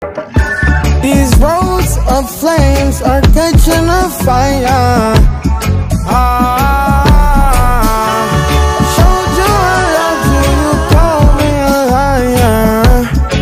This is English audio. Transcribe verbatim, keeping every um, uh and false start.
These roads of flames are catching a fire. Ah.